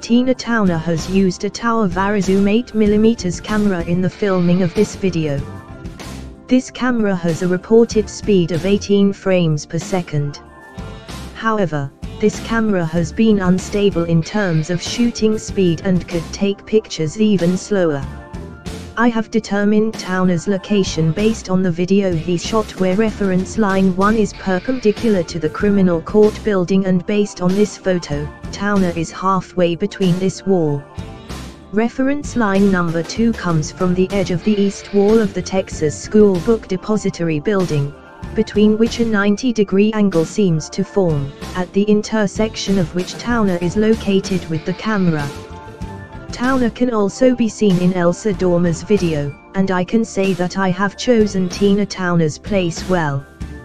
Tina Turner has used a Tower Varizoom 8mm camera in the filming of this video. This camera has a reported speed of 18 frames per second. However, this camera has been unstable in terms of shooting speed and could take pictures even slower. I have determined Turner's location based on the video he shot where reference line 1 is perpendicular to the criminal court building, and based on this photo, Turner is halfway between this wall. Reference line number 2 comes from the edge of the east wall of the Texas School Book Depository building, between which a 90-degree angle seems to form, at the intersection of which Turner is located with the camera. Turner can also be seen in Elsa Dormer's video, and I can say that I have chosen Tina Turner's place well.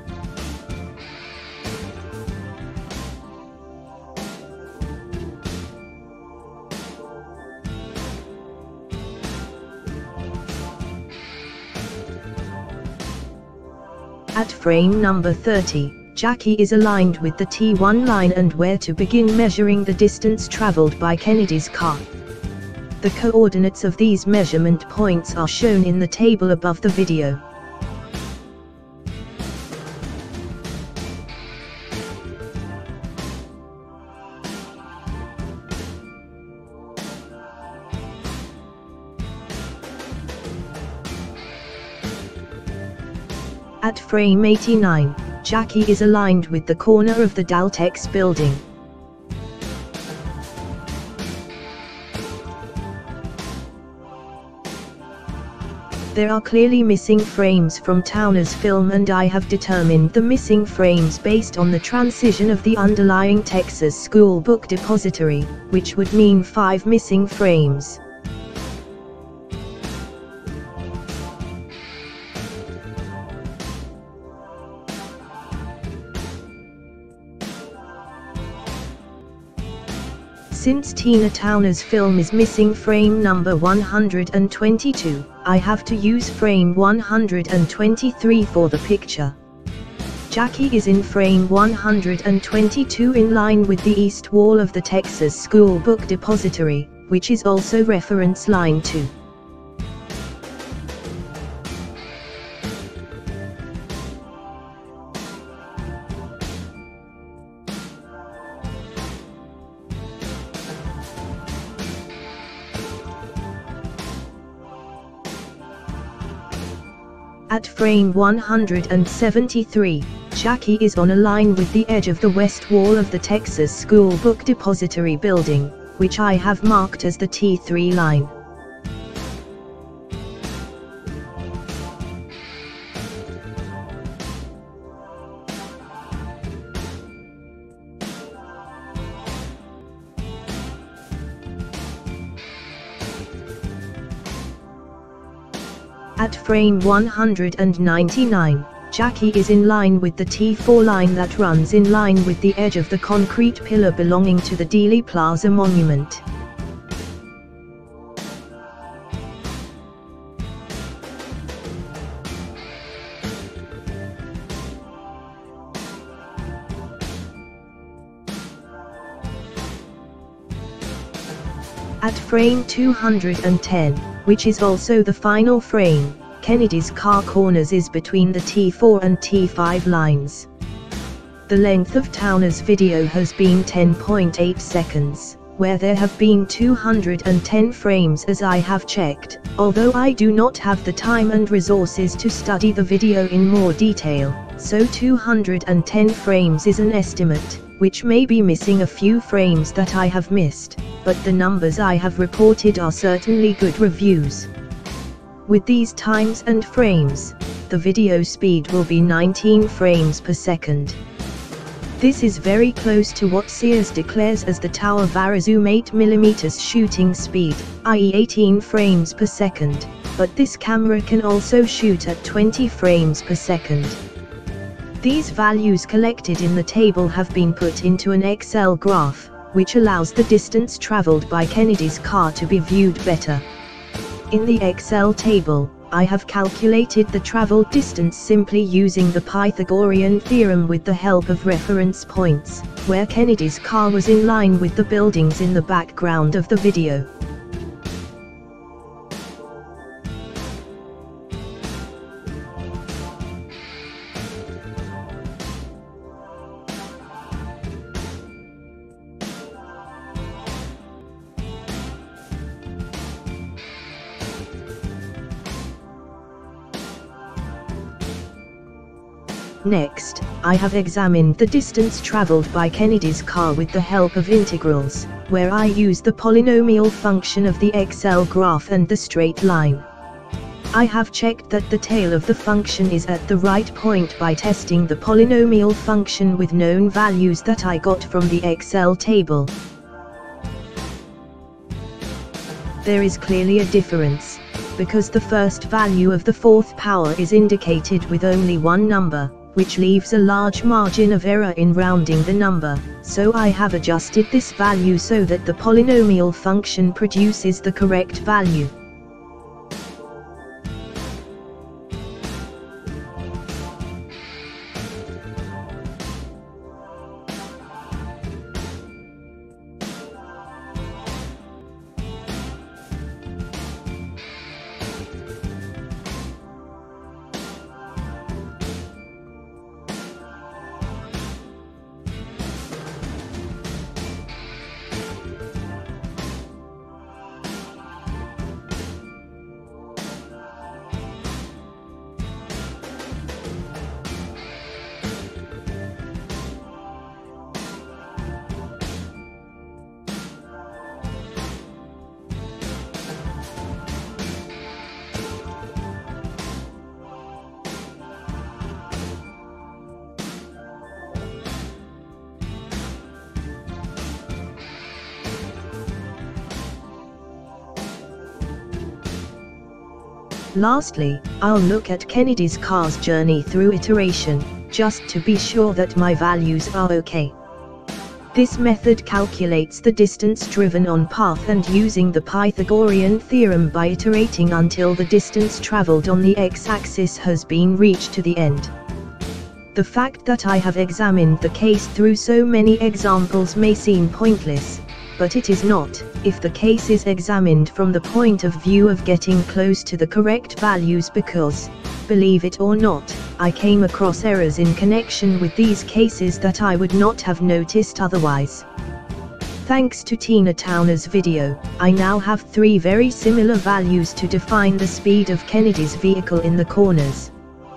At frame number 30, Jackie is aligned with the T1 line and where to begin measuring the distance traveled by Kennedy's car. The coordinates of these measurement points are shown in the table above the video. At frame 89, Jackie is aligned with the corner of the Daltex building. There are clearly missing frames from Turner's film, and I have determined the missing frames based on the transition of the underlying Texas School Book Depository, which would mean 5 missing frames. Since Tina Turner's film is missing frame number 122, I have to use frame 123 for the picture. Jackie is in frame 122 in line with the east wall of the Texas School Book Depository, which is also reference line 2. At frame 173, Jackie is on a line with the edge of the west wall of the Texas School Book Depository building, which I have marked as the T3 line. At frame 199, Jackie is in line with the T4 line that runs in line with the edge of the concrete pillar belonging to the Dealey Plaza monument. At frame 210, which is also the final frame, Kennedy's car corners is between the T4 and T5 lines. The length of Turner's video has been 10.8 seconds, where there have been 210 frames as I have checked, although I do not have the time and resources to study the video in more detail, so 210 frames is an estimate, which may be missing a few frames that I have missed, but the numbers I have reported are certainly good reviews. With these times and frames, the video speed will be 19 frames per second. This is very close to what Sears declares as the Tower Varizoom 8mm shooting speed, i.e. 18 frames per second, but this camera can also shoot at 20 frames per second. These values collected in the table have been put into an Excel graph, which allows the distance traveled by Kennedy's car to be viewed better. In the Excel table, I have calculated the travel distance simply using the Pythagorean theorem with the help of reference points, where Kennedy's car was in line with the buildings in the background of the video. Next, I have examined the distance traveled by Kennedy's car with the help of integrals, where I use the polynomial function of the XL graph and the straight line. I have checked that the tail of the function is at the right point by testing the polynomial function with known values that I got from the XL table. There is clearly a difference, because the first value of the fourth power is indicated with only one number, which leaves a large margin of error in rounding the number, so I have adjusted this value so that the polynomial function produces the correct value. Lastly, I'll look at Kennedy's car's journey through iteration, just to be sure that my values are okay. This method calculates the distance driven on path and using the Pythagorean theorem by iterating until the distance traveled on the x-axis has been reached to the end. The fact that I have examined the case through so many examples may seem pointless, but it is not, if the case is examined from the point of view of getting close to the correct values, because, believe it or not, I came across errors in connection with these cases that I would not have noticed otherwise. Thanks to Tina Towner's video, I now have 3 very similar values to define the speed of Kennedy's vehicle in the corners.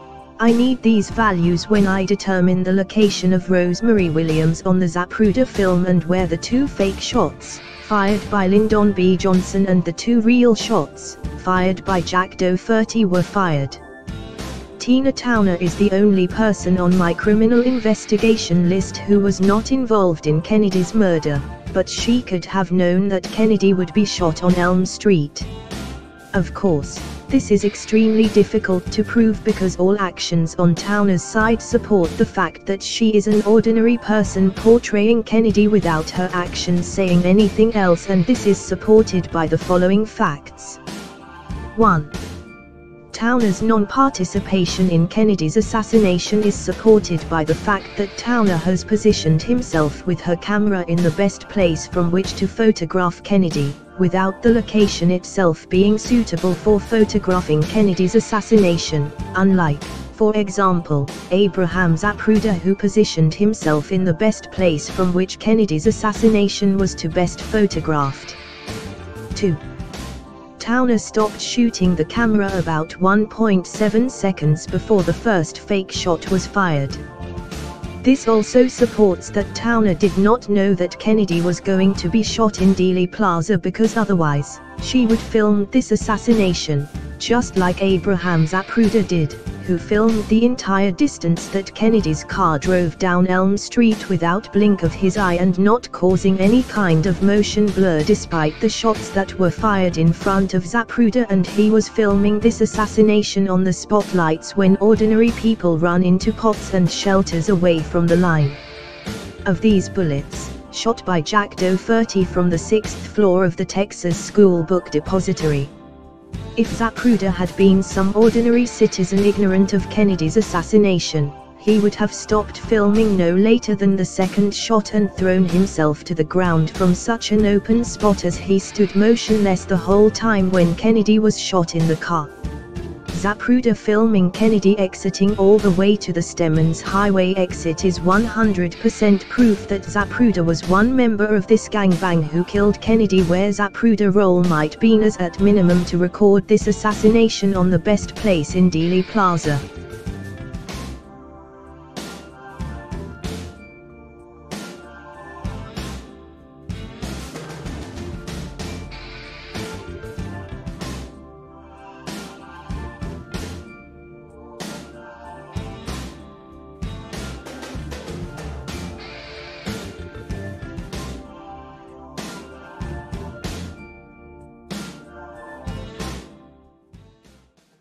I need these values when I determine the location of Rosemary Williams on the Zapruder film and where the 2 fake shots, fired by Lyndon B. Johnson, and the 2 real shots, fired by Jack Dougherty, were fired. Tina Towner is the only person on my criminal investigation list who was not involved in Kennedy's murder, but she could have known that Kennedy would be shot on Elm Street. Of course, this is extremely difficult to prove because all actions on Towner's side support the fact that she is an ordinary person portraying Kennedy without her actions saying anything else, and this is supported by the following facts. 1. Towner's non-participation in Kennedy's assassination is supported by the fact that Towner has positioned himself with her camera in the best place from which to photograph Kennedy, without the location itself being suitable for photographing Kennedy's assassination, unlike, for example, Abraham Zapruder, who positioned himself in the best place from which Kennedy's assassination was to best photographed. 2. Towner stopped shooting the camera about 1.7 seconds before the first fake shot was fired. This also supports that Towner did not know that Kennedy was going to be shot in Dealey Plaza, because otherwise, she would film this assassination, just like Abraham Zapruder did, who filmed the entire distance that Kennedy's car drove down Elm Street without blink of his eye and not causing any kind of motion blur despite the shots that were fired in front of Zapruder, and he was filming this assassination on the spotlights when ordinary people run into pots and shelters away from the line of these bullets, shot by Jack Dougherty from the 6th floor of the Texas School Book Depository. If Zapruder had been some ordinary citizen ignorant of Kennedy's assassination, he would have stopped filming no later than the second shot and thrown himself to the ground from such an open spot as he stood motionless the whole time when Kennedy was shot in the car. Zapruder filming Kennedy exiting all the way to the Stemmons Highway exit is 100% proof that Zapruder was one member of this gangbang who killed Kennedy, where Zapruder role might been as at minimum to record this assassination on the best place in Dealey Plaza.